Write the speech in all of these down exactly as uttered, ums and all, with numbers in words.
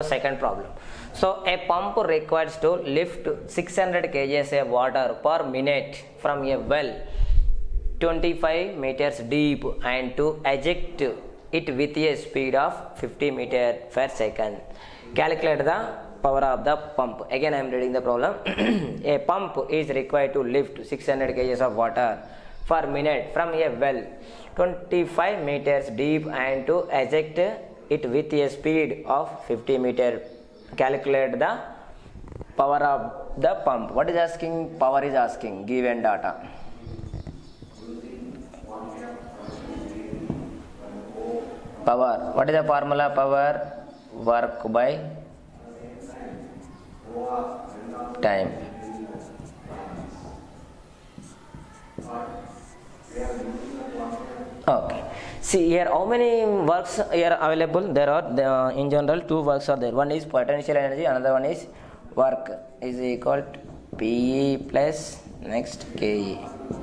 Second problem. So a pump requires to lift six hundred kilograms of water per minute from a well twenty-five meters deep and to eject it with a speed of fifty meters per second. Calculate the power of the pump. Again I am reading the problem. A pump is required to lift six hundred kilograms of water per minute from a well twenty-five meters deep and to eject it with a speed of fifty meters. Calculate the power of the pump. What is asking? Power is asking. Given data. Power. What is the formula? Power. Work by time. Okay. See here, how many works here available? There are uh, in general two works are there. One is potential energy, another one is work is equal to P E plus next K E.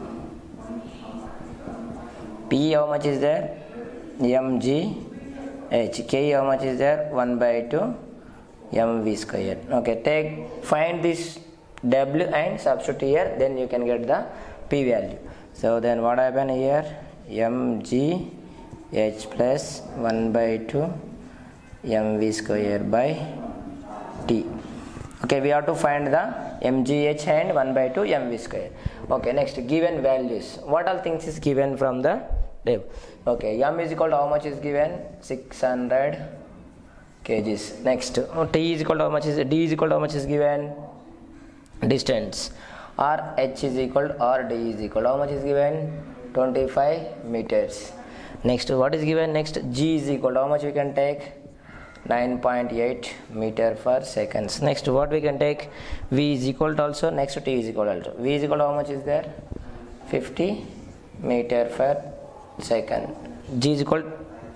P E how much is there? M G H. K E how much is there? one by two M V square. Okay, take find this W and substitute here, then you can get the P value. So then what happen here? M G H plus one by two M V square by T. Okay, we have to find the M G H and one by two M V square. Okay, next given values. What all things is given from the table? Okay, M is equal to how much is given? six hundred kilograms. Next, oh, T is equal to how much is D is equal to how much is given? Distance. Or H is equal to or D is equal to how much is given? twenty-five meters. Next, what is given? Next, G is equal to how much we can take? nine point eight meter per seconds. Next, what we can take? V is equal to also. Next, T is equal to also. V is equal to how much is there? fifty meter per second. G is equal to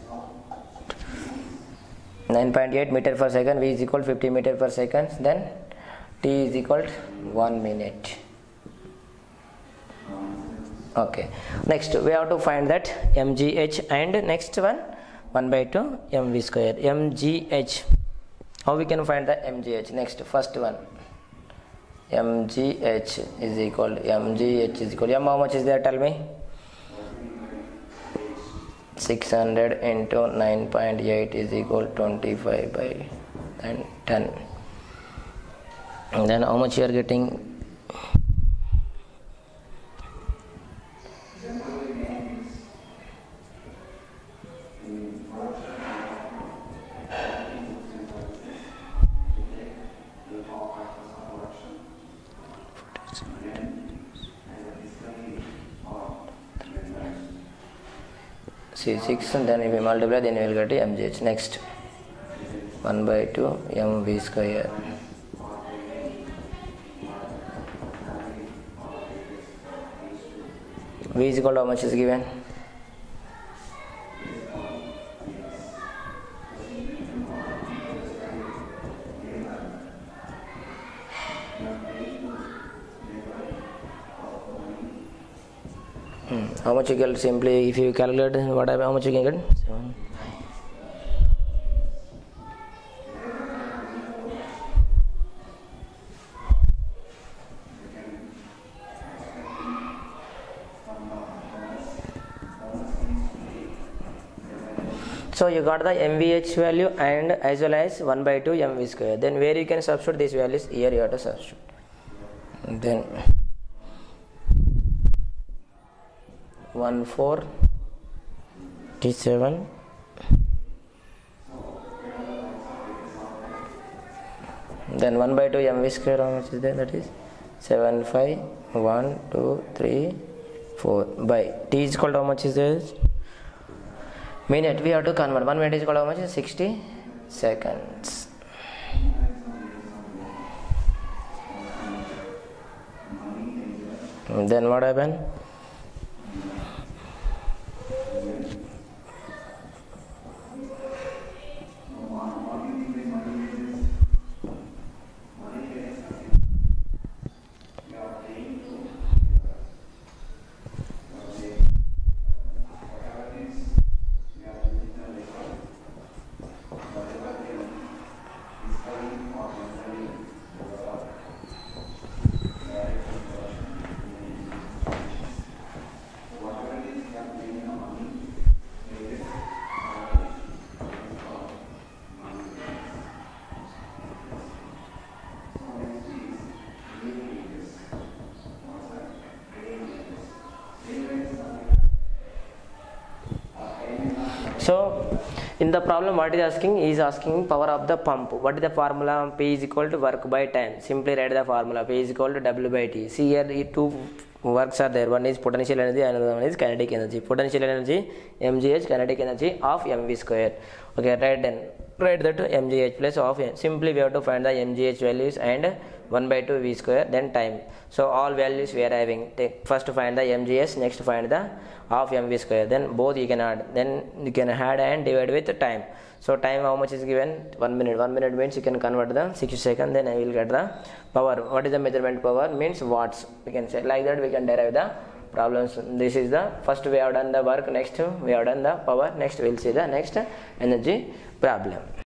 nine point eight meter per second. V is equal to fifty meter per second. Then T is equal to one minute. Okay, next we have to find that M G H and next one one by two M V square. M G H, how we can find the M G H? Next, first one M G H is equal to M G H is equal to M, how much is there? Tell me. Six hundred into nine point eight is equal to twenty-five by and ten. And then how much you are getting? See six, and then if we multiply, then we will get M G H. Next, one by two M V square. V is equal to how much is given? Hmm. How much you get? Simply if you calculate what I how much you can get? Seven. So you got the M V H value and as well as one by two M V square. Then where you can substitute these values? Here you have to substitute. And then one four T seven then one by two M V square, how much is there? That is seven five one two three four by T is equal to how much is there? Minute we have to convert. One minute is equal to how much? sixty seconds. And then what happened? So in the problem what is asking, he is asking power of the pump. What is the formula? P is equal to work by time. Simply write the formula. P is equal to W by T. See here, two works are there. One is potential energy, another one is kinetic energy. Potential energy mgh, kinetic energy of mv square. Okay, write then write that mgh plus of m. Simply we have to find the mgh values and one by two v square, then time. So all values we are having. Take first to find the mgh, next to find the of mv square, then both you can add, then you can add and divide with time. So time how much is given? One minute. One minute means you can convert the sixty seconds, then I will get the power. What is the measurement power? Means watts. We can say like that, we can derive the problems. This is the first we have done the work, next we have done the power, next we will see the next energy problem.